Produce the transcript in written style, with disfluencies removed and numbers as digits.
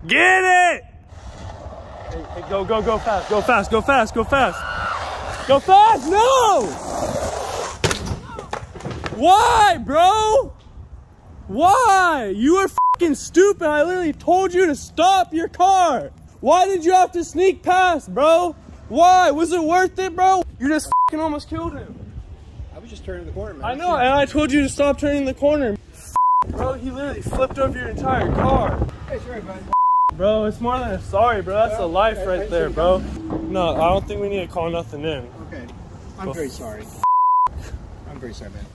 Get it! Hey, go fast, go fast, go fast, go fast. Go fast, no! Why, bro? Why? You are fucking stupid. I literally told you to stop your car. Why did you have to sneak past, bro? Why? Was it worth it, bro? You just fucking almost killed him. I was just turning the corner, man. I know, and I told you to stop turning the corner. Bro, he literally flipped over your entire car. Hey, sorry, bud. Bro, it's more than a sorry, bro. That's a life right there, bro. No, I don't think we need to call nothing in. Okay. I'm very sorry. I'm very sorry, man.